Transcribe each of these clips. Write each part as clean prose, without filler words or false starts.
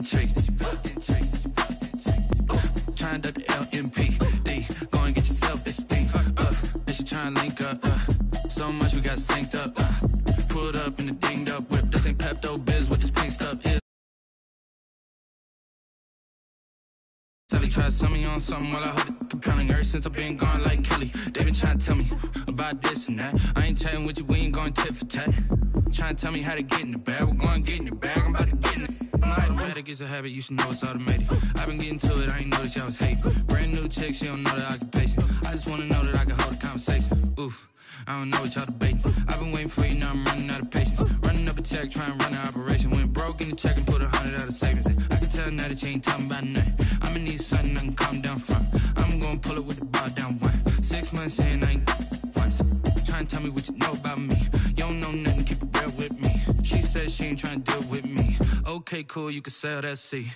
trick. Trying to duck the LMP. Go and get yourself esteem. Then she trying to link up. So much we got synced up. Pulled up in the dinged up whip. This ain't Pepto Biz with this pink stuff. Sally tried to sell me on something while I hold it compelling. Ever since I've been gone like Kelly, they been trying to tell me about this and that. I ain't chatting with you, we ain't going tit for tat. Trying to tell me how to get in the bag. We're going to get in the bag, I'm about to get in it. I'm like, the better gets a habit, you should know it's automated. I've been getting to it, I ain't noticed y'all was hating. Brand new chick, she don't know the occupation. I just wanna know that I can hold a conversation. Oof, I don't know what y'all debating. I've been waiting for you, now I'm running out of patience. Running up a check, trying to run an operation. Went broke in the check and put 100 out of savings in. I can tell now that you ain't talking about nothing. I'ma need something I can calm down from. I'm gonna pull it with the bar down one. 6 months in, I ain't once. Trying to tell me what you know about me. You don't know nothing, keep it real with me. She said she ain't trying to deal with me. Okay, cool, you can sell that seat.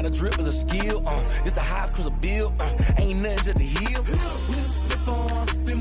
This the highest cruiser bill. Ain't nothing just to heal. We'll slip on, spin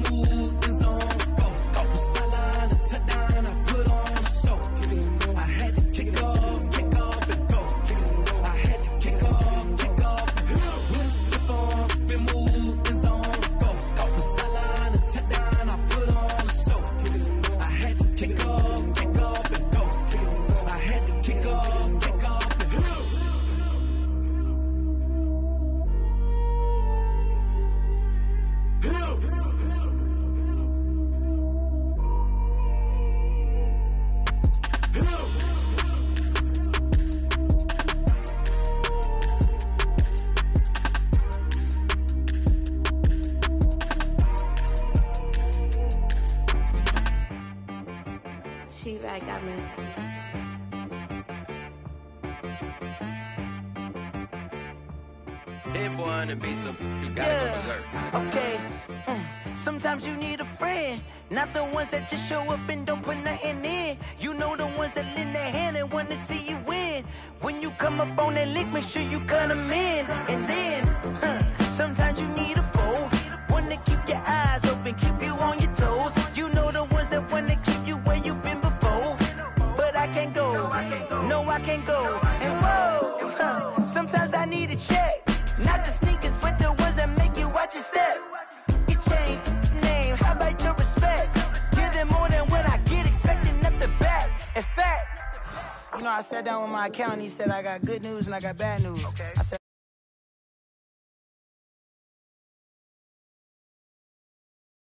Hit boy on the beat, so you gotta go berserk. Okay. Sometimes you need a friend, not the ones that just show up and don't put nothing in. You know the ones that lend their hand and wanna see you win. When you come up on that lick, make sure you cut them in. And then, sometimes you need a foe, one to keep your eyes open, keep you on your toes. You know the ones that wanna keep you where you've been before. But I can't go, no I can't go. And whoa, sometimes I need a check. Not the sneakers, but the ones that make you watch your step. You change name, how about your respect? Give them more than what I get, expecting up the back. In fact, you know, I sat down with my accountant, he said I got good news and I got bad news. I said